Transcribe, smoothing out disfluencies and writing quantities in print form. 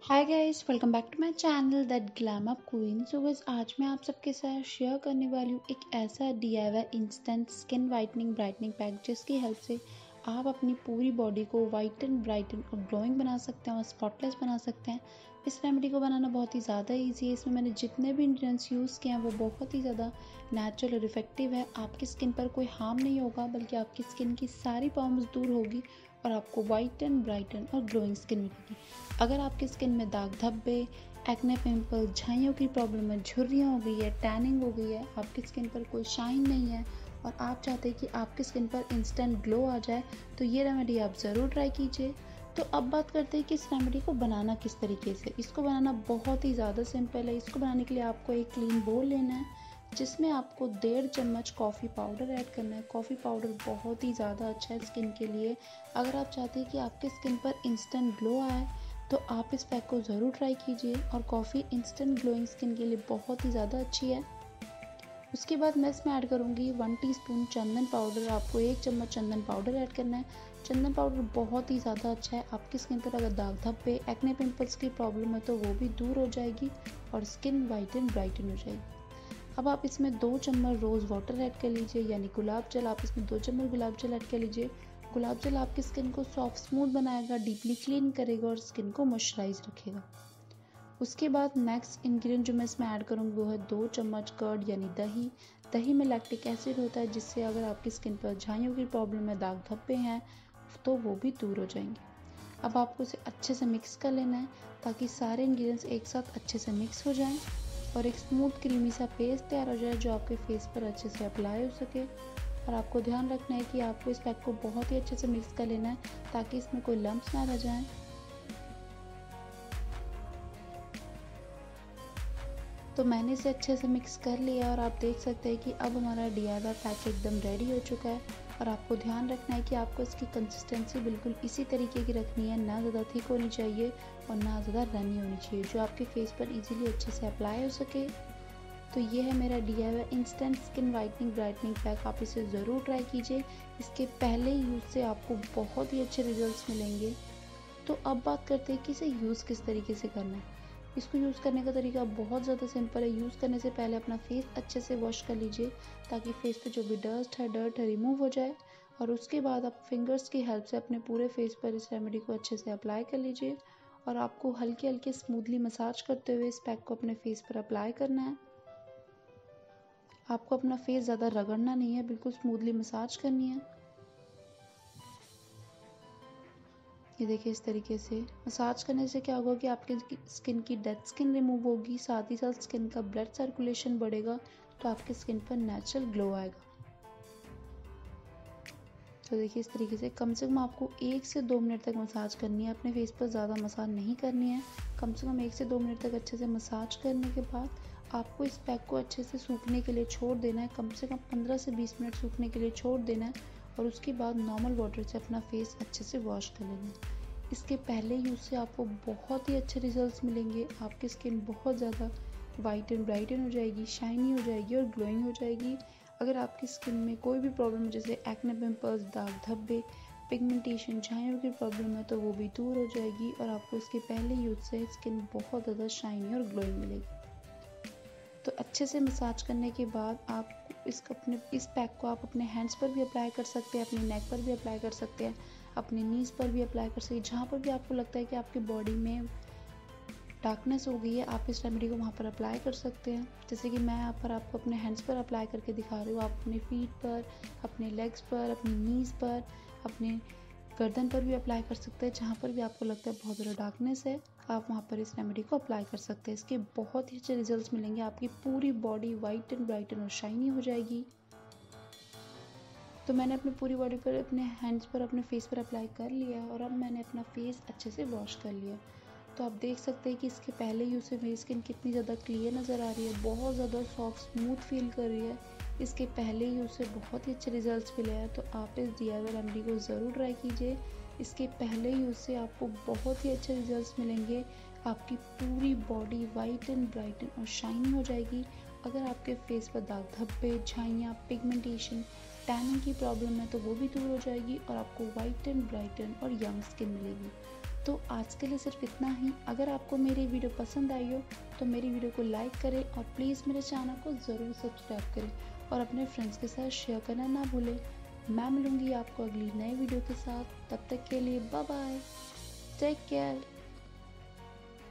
Hi guys, welcome back to my channel that glam up queen. So बस आज मैं आप सबके साथ शेयर करने वाली हूँ एक ऐसा DIY instant skin whitening brightening pack जिसकी हेल्प से आप अपनी पूरी बॉडी को वाइटन ब्राइटन और ग्लोइंग बना सकते हैं और स्पॉटलेस बना सकते हैं। इस रेमेडी को बनाना बहुत ही ज़्यादा ईजी है। इसमें मैंने जितने भी इंग्रेडिएंट्स यूज़ किए हैं वो बहुत ही ज़्यादा नेचुरल और इफेक्टिव है। आपकी स्किन पर कोई हार्म नहीं होगा, बल्कि आपकी स्किन की सारी प्रॉब्लम्स दूर होगी और आपको वाइटन ब्राइटन और ग्लोइंग स्किन मिलेगी। अगर आपकी स्किन में दाग धब्बे, एक्ने, पिंपल, झाइयों की प्रॉब्लम है, झुर्रियाँ हो गई है, टैनिंग हो गई है, आपकी स्किन पर कोई शाइन नहीं है और आप चाहते हैं कि आपकी स्किन पर इंस्टेंट ग्लो आ जाए, तो ये रेमेडी आप ज़रूर ट्राई कीजिए। तो अब बात करते हैं कि इस रेमेडी को बनाना किस तरीके से। इसको बनाना बहुत ही ज़्यादा सिंपल है। इसको बनाने के लिए आपको एक क्लीन बोल लेना है जिसमें आपको 1.5 चम्मच कॉफ़ी पाउडर ऐड करना है। कॉफ़ी पाउडर बहुत ही ज़्यादा अच्छा है स्किन के लिए। अगर आप चाहते हैं कि आपके स्किन पर इंस्टेंट ग्लो आए तो आप इस पैक को ज़रूर ट्राई कीजिए। और कॉफ़ी इंस्टेंट ग्लोइंग स्किन के लिए बहुत ही ज़्यादा अच्छी है। उसके बाद मैं इसमें ऐड करूँगी 1 टीस्पून चंदन पाउडर। आपको 1 चम्मच चंदन पाउडर ऐड करना है। चंदन पाउडर बहुत ही ज़्यादा अच्छा है। आपकी स्किन पर अगर दाग धब्बे, एक्ने, पिंपल्स की प्रॉब्लम है तो वो भी दूर हो जाएगी और स्किन वाइटन ब्राइटन हो जाएगी। अब आप इसमें 2 चम्मच रोज़ वाटर ऐड कर लीजिए, यानी गुलाब जल। आप इसमें 2 चम्मच गुलाब जल ऐड कर लीजिए। गुलाब जल आपकी स्किन को सॉफ्ट स्मूथ बनाएगा, डीपली क्लीन करेगा और स्किन को मॉइस्चराइज रखेगा। उसके बाद नेक्स्ट इंग्रेडिएंट जो मैं इसमें ऐड करूँगी वो है 2 चम्मच कर्ड, यानी दही। दही में लैक्टिक एसिड होता है जिससे अगर आपकी स्किन पर झाइयों की प्रॉब्लम है, दाग धब्बे हैं, तो वो भी दूर हो जाएंगे। अब आपको इसे अच्छे से मिक्स कर लेना है ताकि सारे इंग्रेडिएंट्स एक साथ अच्छे से मिक्स हो जाएं और एक स्मूथ क्रीमी सा पेस्ट तैयार हो जाए जो आपके फेस पर अच्छे से अप्लाई हो सके। और आपको ध्यान रखना है कि आपको इस पैक को बहुत ही अच्छे से मिक्स कर लेना है ताकि इसमें कोई लम्प्स ना रह जाएं। तो मैंने इसे अच्छे से मिक्स कर लिया और आप देख सकते हैं कि अब हमारा DIY पैक एकदम रेडी हो चुका है। और आपको ध्यान रखना है कि आपको इसकी कंसिस्टेंसी बिल्कुल इसी तरीके की रखनी है, ना ज़्यादा थिक होनी चाहिए और ना ज़्यादा रनी होनी चाहिए, जो आपके फेस पर इजीली अच्छे से अप्लाई हो सके। तो ये है मेरा DIY instant skin whitening brightening pack. आप इसे ज़रूर ट्राई कीजिए। इसके पहले यूज़ से आपको बहुत ही अच्छे रिजल्ट्स मिलेंगे। तो अब बात करते हैं कि इसे यूज़ किस तरीके से करना है। इसको यूज़ करने का तरीका बहुत ज़्यादा सिंपल है। यूज़ करने से पहले अपना फेस अच्छे से वॉश कर लीजिए ताकि फेस पे जो भी डर्ट है रिमूव हो जाए। और उसके बाद आप फिंगर्स की हेल्प से अपने पूरे फेस पर इस रेमेडी को अच्छे से अप्लाई कर लीजिए। और आपको हल्के हल्के स्मूथली मसाज करते हुए इस पैक को अपने फेस पर अप्लाई करना है। आपको अपना फेस ज़्यादा रगड़ना नहीं है, बिल्कुल स्मूथली मसाज करनी है। ये देखिए, इस तरीके से मसाज करने से क्या होगा कि आपकी स्किन की डेड स्किन रिमूव होगी, साथ ही साथ स्किन का ब्लड सर्कुलेशन बढ़ेगा, तो आपकी स्किन पर नेचुरल ग्लो आएगा। तो देखिए, इस तरीके से कम आपको 1 से 2 मिनट तक मसाज करनी है। अपने फेस पर ज़्यादा मसाज नहीं करनी है। कम से कम 1 से 2 मिनट तक अच्छे से मसाज करने के बाद आपको इस पैक को अच्छे से सूखने के लिए छोड़ देना है। कम से कम 15 से 20 मिनट सूखने के लिए छोड़ देना है और उसके बाद नॉर्मल वाटर से अपना फेस अच्छे से वॉश कर लेना है। इसके पहले यूज़ से आपको बहुत ही अच्छे रिजल्ट्स मिलेंगे। आपकी स्किन बहुत ज़्यादा वाइट एंड ब्राइटन हो जाएगी, शाइनी हो जाएगी और ग्लोइंग हो जाएगी। अगर आपकी स्किन में कोई भी प्रॉब्लम है जैसे एक्ने, पिंपल्स, दाग धब्बे, पिगमेंटेशन, झाइयों की प्रॉब्लम है तो वो भी दूर हो जाएगी और आपको इसके पहले यूज़ से स्किन बहुत ज़्यादा शाइनी और ग्लोइंग मिलेगी। तो अच्छे से मसाज करने के बाद आप इस पैक को आप अपने हैंड्स पर भी अप्लाई कर सकते हैं, अपने नेक पर भी अप्लाई कर सकते हैं, अपने नीज़ पर भी अप्लाई कर सकते हैं। जहाँ पर भी आपको लगता है कि आपकी बॉडी में डार्कनेस हो गई है, आप इस रेमेडी को वहाँ पर अप्लाई कर सकते हैं। जैसे कि मैं यहाँ पर आपको अपने हैंड्स पर अप्लाई करके दिखा रही हूँ। आप अपने फीट पर, अपने लेग्स पर, अपनी नीज़ पर, अपने गर्दन पर भी अप्लाई कर सकते हैं। जहाँ पर भी आपको लगता है बहुत ज़्यादा डार्कनेस है, आप वहाँ पर इस रेमेडी को अप्लाई कर सकते हैं। इसके बहुत ही अच्छे रिजल्ट्स मिलेंगे। आपकी पूरी बॉडी वाइट एंड ब्राइटन और शाइनी हो जाएगी। तो मैंने अपनी पूरी बॉडी पर, अपने हैंड्स पर, अपने फेस पर अप्लाई कर लिया और अब मैंने अपना फेस अच्छे से वॉश कर लिया। तो आप देख सकते हैं कि इसके पहले यूज़ से मेरी स्किन कितनी ज़्यादा क्लियर नज़र आ रही है, बहुत ज़्यादा सॉफ्ट स्मूथ फील कर रही है। इसके पहले यूज़ से बहुत ही अच्छे रिजल्ट्स मिले हैं। तो आप इस DIY रेमेडी को ज़रूर ट्राई कीजिए। इसके पहले यूज़ से आपको बहुत ही अच्छे रिजल्ट्स मिलेंगे। आपकी पूरी बॉडी वाइट एंड ब्राइटन और शाइनी हो जाएगी। अगर आपके फेस पर दाग धब्बे, झाइयाँ, पिगमेंटेशन, टैनिंग की प्रॉब्लम है तो वो भी दूर हो जाएगी और आपको वाइट एंड ब्राइटन और यंग स्किन मिलेगी। तो आज के लिए सिर्फ इतना ही। अगर आपको मेरी वीडियो पसंद आई हो तो मेरी वीडियो को लाइक करें और प्लीज़ मेरे चैनल को ज़रूर सब्सक्राइब करें और अपने फ्रेंड्स के साथ शेयर करना ना भूलें। मैं मिलूँगी आपको अगली नई वीडियो के साथ। तब तक के लिए बाय बाय, टेक केयर।